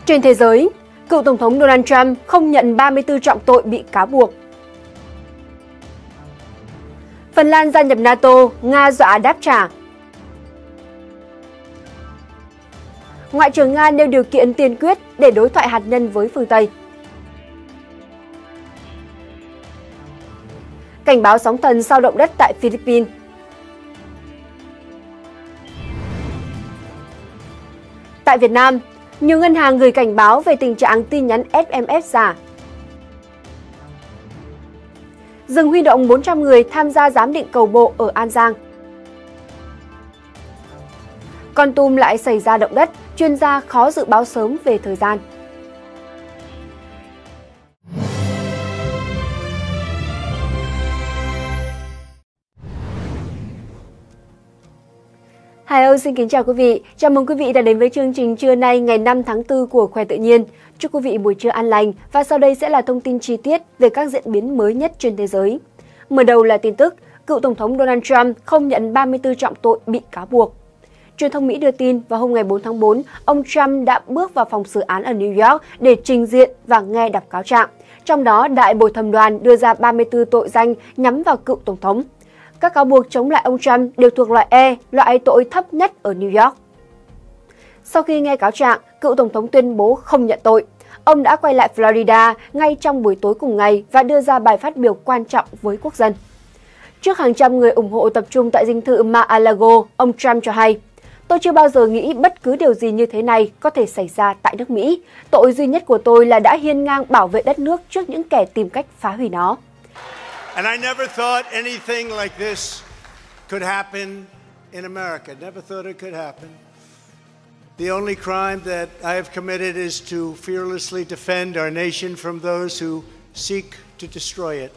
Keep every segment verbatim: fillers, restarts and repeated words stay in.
Trên thế giới, cựu Tổng thống Donald Trump không nhận ba mươi tư trọng tội bị cáo buộc. Phần Lan gia nhập NATO, Nga dọa đáp trả. Ngoại trưởng Nga nêu điều kiện tiên quyết để đối thoại hạt nhân với phương Tây. Cảnh báo sóng thần sau động đất tại Philippines. Tại Việt Nam, nhiều ngân hàng gửi cảnh báo về tình trạng tin nhắn ét em ét giả. Dừng huy động bốn trăm người tham gia giám định cầu bộ ở An Giang. Kon Tum lại xảy ra động đất, chuyên gia khó dự báo sớm về thời gian. Hi ơi, xin kính chào quý vị. Chào mừng quý vị đã đến với chương trình trưa nay ngày năm tháng tư của Khỏe Tự Nhiên. Chúc quý vị buổi trưa an lành và sau đây sẽ là thông tin chi tiết về các diễn biến mới nhất trên thế giới. Mở đầu là tin tức, cựu Tổng thống Donald Trump không nhận ba mươi tư trọng tội bị cáo buộc. Truyền thông Mỹ đưa tin vào hôm ngày bốn tháng tư, ông Trump đã bước vào phòng xử án ở New York để trình diện và nghe đọc cáo trạng. Trong đó, đại bồi thẩm đoàn đưa ra ba mươi tư tội danh nhắm vào cựu Tổng thống. Các cáo buộc chống lại ông Trump đều thuộc loại E, loại tội thấp nhất ở New York. Sau khi nghe cáo trạng, cựu Tổng thống tuyên bố không nhận tội. Ông đã quay lại Florida ngay trong buổi tối cùng ngày và đưa ra bài phát biểu quan trọng với quốc dân. Trước hàng trăm người ủng hộ tập trung tại dinh thự Mar-a-Lago, ông Trump cho hay, "Tôi chưa bao giờ nghĩ bất cứ điều gì như thế này có thể xảy ra tại nước Mỹ. Tội duy nhất của tôi là đã hiên ngang bảo vệ đất nước trước những kẻ tìm cách phá hủy nó." And I never thought anything like this could happen in America. Never thought it could happen. The only crime that I have committed is to fearlessly defend our nation from those who seek to destroy it.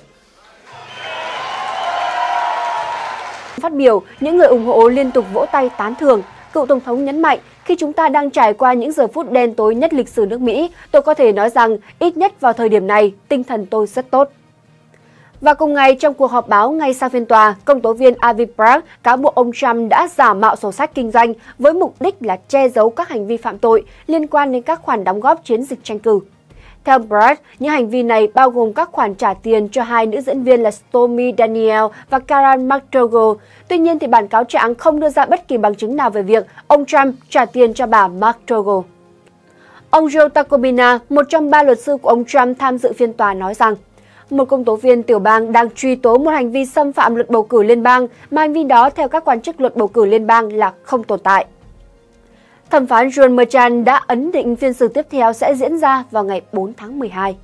Phát biểu, những người ủng hộ liên tục vỗ tay tán thưởng. Cựu Tổng thống nhấn mạnh, khi chúng ta đang trải qua những giờ phút đen tối nhất lịch sử nước Mỹ, tôi có thể nói rằng, ít nhất vào thời điểm này, tinh thần tôi rất tốt. Và cùng ngày, trong cuộc họp báo ngay sau phiên tòa, công tố viên Avi Bragg cáo buộc ông Trump đã giả mạo sổ sách kinh doanh với mục đích là che giấu các hành vi phạm tội liên quan đến các khoản đóng góp chiến dịch tranh cử. Theo Bragg, những hành vi này bao gồm các khoản trả tiền cho hai nữ diễn viên là Stormy Daniels và Karen McDougal. Tuy nhiên, thì bản cáo trạng không đưa ra bất kỳ bằng chứng nào về việc ông Trump trả tiền cho bà McDougal. Ông Joe Tacopina, một trong ba luật sư của ông Trump tham dự phiên tòa nói rằng, một công tố viên tiểu bang đang truy tố một hành vi xâm phạm luật bầu cử liên bang, mà hành vi đó theo các quan chức luật bầu cử liên bang là không tồn tại. Thẩm phán John Merchan đã ấn định phiên xử tiếp theo sẽ diễn ra vào ngày bốn tháng mười hai.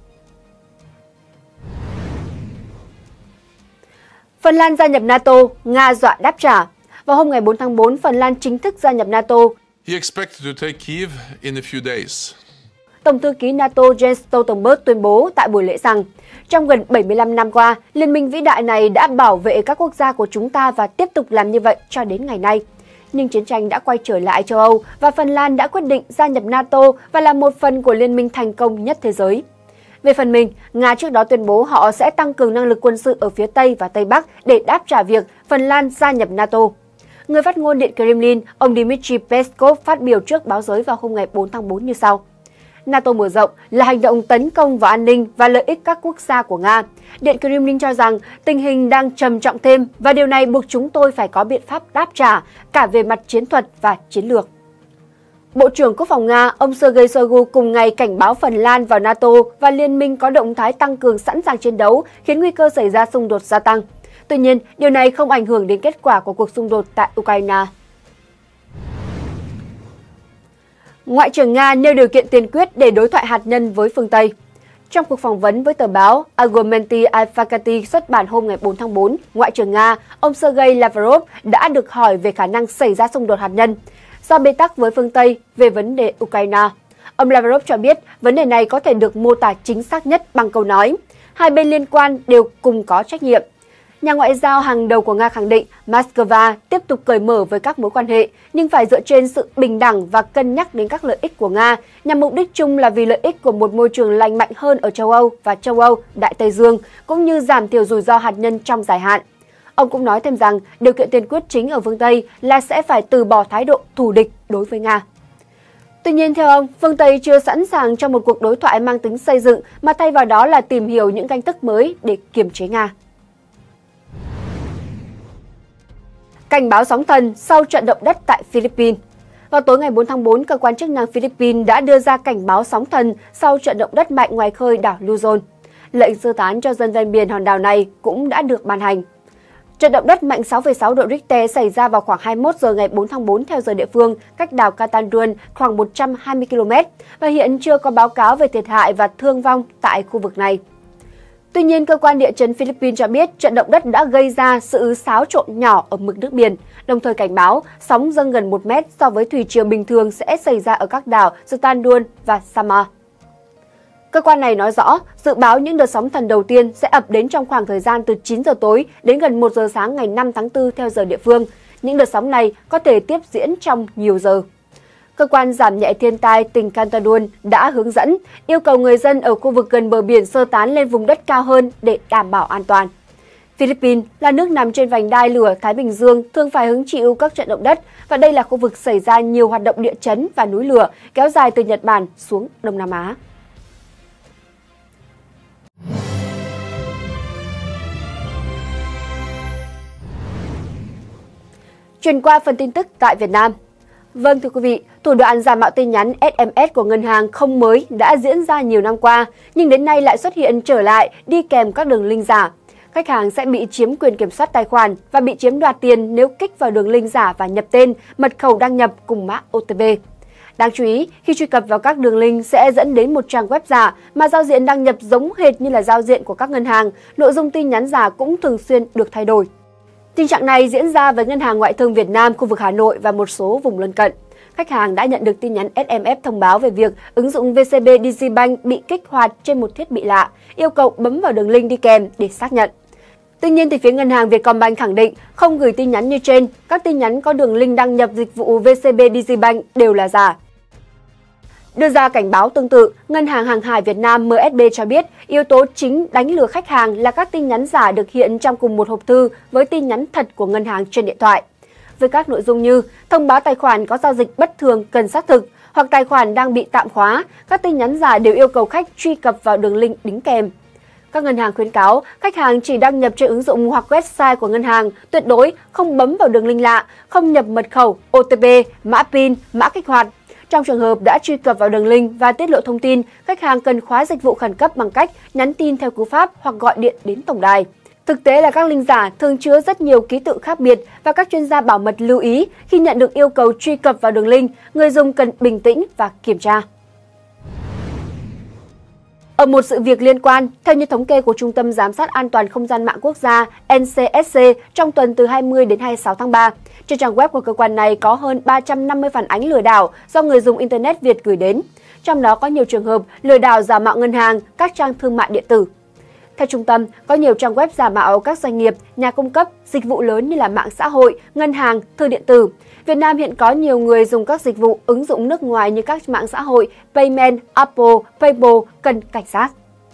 Phần Lan gia nhập NATO, Nga dọa đáp trả. Vào hôm ngày bốn tháng tư, Phần Lan chính thức gia nhập NATO. He expected to take Kyiv in a few days. Tổng thư ký NATO Jens Stoltenberg tuyên bố tại buổi lễ rằng, trong gần bảy mươi lăm năm qua, liên minh vĩ đại này đã bảo vệ các quốc gia của chúng ta và tiếp tục làm như vậy cho đến ngày nay. Nhưng chiến tranh đã quay trở lại châu Âu và Phần Lan đã quyết định gia nhập NATO và là một phần của liên minh thành công nhất thế giới. Về phần mình, Nga trước đó tuyên bố họ sẽ tăng cường năng lực quân sự ở phía Tây và Tây Bắc để đáp trả việc Phần Lan gia nhập NATO. Người phát ngôn Điện Kremlin, ông Dmitry Peskov phát biểu trước báo giới vào hôm ngày bốn tháng tư như sau. NATO mở rộng là hành động tấn công vào an ninh và lợi ích các quốc gia của Nga. Điện Kremlin cho rằng tình hình đang trầm trọng thêm và điều này buộc chúng tôi phải có biện pháp đáp trả, cả về mặt chiến thuật và chiến lược. Bộ trưởng Quốc phòng Nga, ông Sergei Shoigu cùng ngày cảnh báo Phần Lan vào NATO và liên minh có động thái tăng cường sẵn sàng chiến đấu, khiến nguy cơ xảy ra xung đột gia tăng. Tuy nhiên, điều này không ảnh hưởng đến kết quả của cuộc xung đột tại Ukraine. Ngoại trưởng Nga nêu điều kiện tiên quyết để đối thoại hạt nhân với phương Tây. Trong cuộc phỏng vấn với tờ báo Argumenty Alpakati xuất bản hôm ngày bốn tháng tư, Ngoại trưởng Nga, ông Sergei Lavrov đã được hỏi về khả năng xảy ra xung đột hạt nhân do bế tắc với phương Tây về vấn đề Ukraine. Ông Lavrov cho biết vấn đề này có thể được mô tả chính xác nhất bằng câu nói, hai bên liên quan đều cùng có trách nhiệm. Nhà ngoại giao hàng đầu của Nga khẳng định Moscow tiếp tục cởi mở với các mối quan hệ, nhưng phải dựa trên sự bình đẳng và cân nhắc đến các lợi ích của Nga, nhằm mục đích chung là vì lợi ích của một môi trường lành mạnh hơn ở châu Âu và châu Âu, Đại Tây Dương, cũng như giảm thiểu rủi ro hạt nhân trong dài hạn. Ông cũng nói thêm rằng điều kiện tiên quyết chính ở phương Tây là sẽ phải từ bỏ thái độ thù địch đối với Nga. Tuy nhiên, theo ông, phương Tây chưa sẵn sàng cho một cuộc đối thoại mang tính xây dựng, mà thay vào đó là tìm hiểu những cách thức mới để kiềm chế Nga. Cảnh báo sóng thần sau trận động đất tại Philippines. Vào tối ngày bốn tháng tư, cơ quan chức năng Philippines đã đưa ra cảnh báo sóng thần sau trận động đất mạnh ngoài khơi đảo Luzon. Lệnh sơ tán cho dân ven biển hòn đảo này cũng đã được ban hành. Trận động đất mạnh sáu phẩy sáu độ Richter xảy ra vào khoảng hai mươi mốt giờ ngày bốn tháng tư theo giờ địa phương, cách đảo Catanduan khoảng một trăm hai mươi ki lô mét và hiện chưa có báo cáo về thiệt hại và thương vong tại khu vực này. Tuy nhiên, cơ quan địa chấn Philippines cho biết trận động đất đã gây ra sự xáo trộn nhỏ ở mực nước biển, đồng thời cảnh báo sóng dâng gần một mét so với thủy triều bình thường sẽ xảy ra ở các đảo Catanduan và Samar. Cơ quan này nói rõ, dự báo những đợt sóng thần đầu tiên sẽ ập đến trong khoảng thời gian từ chín giờ tối đến gần một giờ sáng ngày năm tháng tư theo giờ địa phương. Những đợt sóng này có thể tiếp diễn trong nhiều giờ. Cơ quan giảm nhẹ thiên tai tỉnh Catanduan đã hướng dẫn, yêu cầu người dân ở khu vực gần bờ biển sơ tán lên vùng đất cao hơn để đảm bảo an toàn. Philippines là nước nằm trên vành đai lửa Thái Bình Dương thường phải hứng chịu các trận động đất và đây là khu vực xảy ra nhiều hoạt động địa chấn và núi lửa kéo dài từ Nhật Bản xuống Đông Nam Á. Chuyển qua phần tin tức tại Việt Nam. Vâng thưa quý vị, thủ đoạn giả mạo tin nhắn ét em ét của ngân hàng không mới đã diễn ra nhiều năm qua, nhưng đến nay lại xuất hiện trở lại đi kèm các đường link giả. Khách hàng sẽ bị chiếm quyền kiểm soát tài khoản và bị chiếm đoạt tiền nếu kích vào đường link giả và nhập tên, mật khẩu đăng nhập cùng mã ô tê pê. Đáng chú ý, khi truy cập vào các đường link sẽ dẫn đến một trang web giả mà giao diện đăng nhập giống hệt như là giao diện của các ngân hàng, nội dung tin nhắn giả cũng thường xuyên được thay đổi. Tình trạng này diễn ra với Ngân hàng Ngoại thương Việt Nam, khu vực Hà Nội và một số vùng lân cận. Khách hàng đã nhận được tin nhắn ét em ét thông báo về việc ứng dụng vê xê bê Digibank bị kích hoạt trên một thiết bị lạ, yêu cầu bấm vào đường link đi kèm để xác nhận. Tuy nhiên, thì phía Ngân hàng Vietcombank khẳng định không gửi tin nhắn như trên, các tin nhắn có đường link đăng nhập dịch vụ vê xê bê Digibank đều là giả. Đưa ra cảnh báo tương tự, Ngân hàng Hàng hải Việt Nam em ét bê cho biết yếu tố chính đánh lừa khách hàng là các tin nhắn giả được hiện trong cùng một hộp thư với tin nhắn thật của ngân hàng trên điện thoại. Với các nội dung như thông báo tài khoản có giao dịch bất thường cần xác thực hoặc tài khoản đang bị tạm khóa, các tin nhắn giả đều yêu cầu khách truy cập vào đường link đính kèm. Các ngân hàng khuyến cáo khách hàng chỉ đăng nhập trên ứng dụng hoặc website của ngân hàng, tuyệt đối không bấm vào đường link lạ, không nhập mật khẩu, ô tê pê, mã pin, mã kích hoạt. Trong trường hợp đã truy cập vào đường link và tiết lộ thông tin, khách hàng cần khóa dịch vụ khẩn cấp bằng cách nhắn tin theo cú pháp hoặc gọi điện đến tổng đài. Thực tế là các link giả thường chứa rất nhiều ký tự khác biệt và các chuyên gia bảo mật lưu ý khi nhận được yêu cầu truy cập vào đường link, người dùng cần bình tĩnh và kiểm tra. Ở một sự việc liên quan, theo như thống kê của Trung tâm Giám sát An toàn Không gian mạng Quốc gia en xê ét xê trong tuần từ hai mươi đến hai mươi sáu tháng ba, trên trang web của cơ quan này có hơn ba trăm năm mươi phản ánh lừa đảo do người dùng Internet Việt gửi đến. Trong đó có nhiều trường hợp lừa đảo giả mạo ngân hàng, các trang thương mại điện tử. Theo trung tâm, có nhiều trang web giả mạo các doanh nghiệp, nhà cung cấp, dịch vụ lớn như là mạng xã hội, ngân hàng, thư điện tử. Việt Nam hiện có nhiều người dùng các dịch vụ ứng dụng nước ngoài như các mạng xã hội, Payment, Apple, Paypal cần cảnh giác.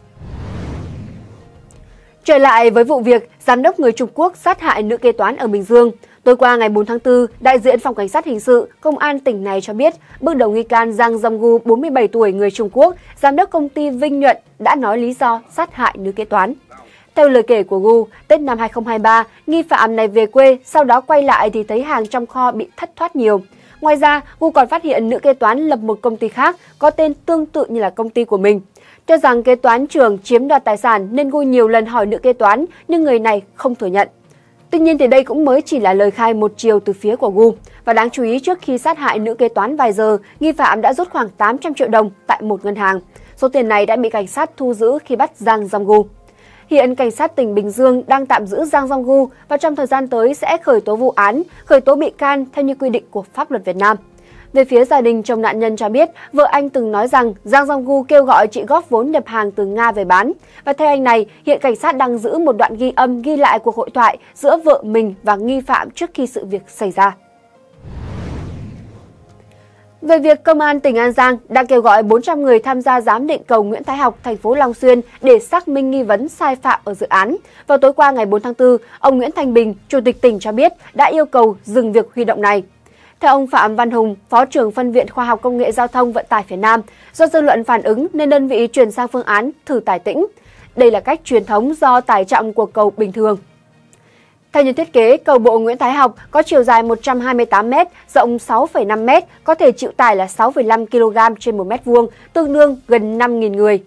Trở lại với vụ việc giám đốc người Trung Quốc sát hại nữ kế toán ở Bình Dương. Tối qua ngày bốn tháng tư, đại diện Phòng Cảnh sát Hình sự, Công an tỉnh này cho biết, bước đầu nghi can Giang Donggu, bốn mươi bảy tuổi, người Trung Quốc, giám đốc công ty Vinh Nhuận, đã nói lý do sát hại nữ kế toán. Theo lời kể của Gu, Tết năm hai không hai ba, nghi phạm này về quê, sau đó quay lại thì thấy hàng trong kho bị thất thoát nhiều. Ngoài ra, Gu còn phát hiện nữ kế toán lập một công ty khác có tên tương tự như là công ty của mình. Cho rằng kế toán trưởng chiếm đoạt tài sản nên Gu nhiều lần hỏi nữ kế toán, nhưng người này không thừa nhận. Tuy nhiên thì đây cũng mới chỉ là lời khai một chiều từ phía của Gu. Và đáng chú ý, trước khi sát hại nữ kế toán vài giờ, nghi phạm đã rút khoảng tám trăm triệu đồng tại một ngân hàng. Số tiền này đã bị cảnh sát thu giữ khi bắt Giang Donggu. Hiện cảnh sát tỉnh Bình Dương đang tạm giữ Giang Donggu và trong thời gian tới sẽ khởi tố vụ án, khởi tố bị can theo như quy định của pháp luật Việt Nam. Về phía gia đình chồng nạn nhân cho biết, vợ anh từng nói rằng Giang Donggu kêu gọi chị góp vốn nhập hàng từ Nga về bán. Và theo anh này, hiện cảnh sát đang giữ một đoạn ghi âm ghi lại cuộc hội thoại giữa vợ mình và nghi phạm trước khi sự việc xảy ra. Về việc Công an tỉnh An Giang đang kêu gọi bốn trăm người tham gia giám định cầu Nguyễn Thái Học, thành phố Long Xuyên để xác minh nghi vấn sai phạm ở dự án. Vào tối qua ngày bốn tháng tư, ông Nguyễn Thanh Bình, Chủ tịch tỉnh cho biết đã yêu cầu dừng việc huy động này. Theo ông Phạm Văn Hùng, Phó trưởng Phân viện Khoa học Công nghệ Giao thông Vận tải phía Nam, do dư luận phản ứng nên đơn vị chuyển sang phương án thử tải tĩnh. Đây là cách truyền thống do tải trọng của cầu bình thường. Theo như thiết kế, cầu bộ Nguyễn Thái Học có chiều dài một trăm hai mươi tám mét, rộng sáu phẩy năm mét, có thể chịu tải là sáu phẩy năm ki lô gam trên một mét vuông, tương đương gần năm nghìn người.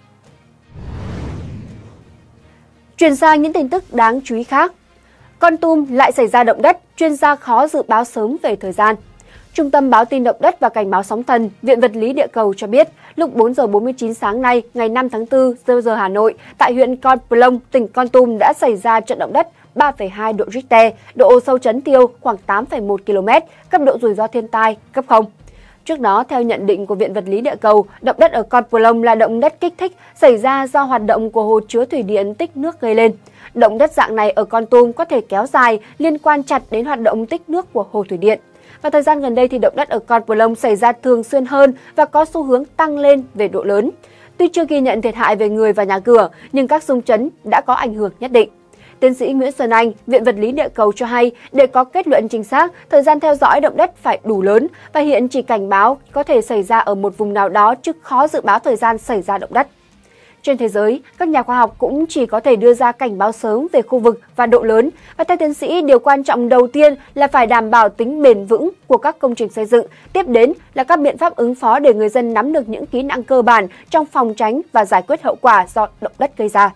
Chuyển sang những tin tức đáng chú ý khác. Kon Tum lại xảy ra động đất, chuyên gia khó dự báo sớm về thời gian. Trung tâm báo tin động đất và cảnh báo sóng thần, Viện Vật lý Địa cầu cho biết, lúc bốn giờ bốn mươi chín sáng nay, ngày năm tháng tư, giờ giờ Hà Nội, tại huyện Con Plong, tỉnh Kon Tum đã xảy ra trận động đất ba phẩy hai độ Richter, độ sâu chấn tiêu khoảng tám phẩy một ki lô mét, cấp độ rủi ro thiên tai cấp không. Trước đó, theo nhận định của Viện Vật lý Địa cầu, động đất ở Con Plong là động đất kích thích xảy ra do hoạt động của hồ chứa thủy điện tích nước gây lên. Động đất dạng này ở Kon Tum có thể kéo dài, liên quan chặt đến hoạt động tích nước của hồ thủy điện. Và thời gian gần đây thì động đất ở Con Plong xảy ra thường xuyên hơn và có xu hướng tăng lên về độ lớn. Tuy chưa ghi nhận thiệt hại về người và nhà cửa, nhưng các xung chấn đã có ảnh hưởng nhất định. Tiến sĩ Nguyễn Xuân Anh, Viện Vật lý Địa cầu cho hay, để có kết luận chính xác, thời gian theo dõi động đất phải đủ lớn và hiện chỉ cảnh báo có thể xảy ra ở một vùng nào đó chứ khó dự báo thời gian xảy ra động đất. Trên thế giới, các nhà khoa học cũng chỉ có thể đưa ra cảnh báo sớm về khu vực và độ lớn. Và theo tiến sĩ, điều quan trọng đầu tiên là phải đảm bảo tính bền vững của các công trình xây dựng. Tiếp đến là các biện pháp ứng phó để người dân nắm được những kỹ năng cơ bản trong phòng tránh và giải quyết hậu quả do động đất gây ra.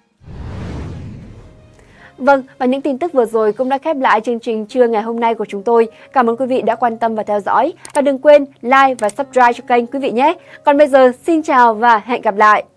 Vâng, và những tin tức vừa rồi cũng đã khép lại chương trình trưa ngày hôm nay của chúng tôi. Cảm ơn quý vị đã quan tâm và theo dõi. Và đừng quên like và subscribe cho kênh quý vị nhé. Còn bây giờ, xin chào và hẹn gặp lại!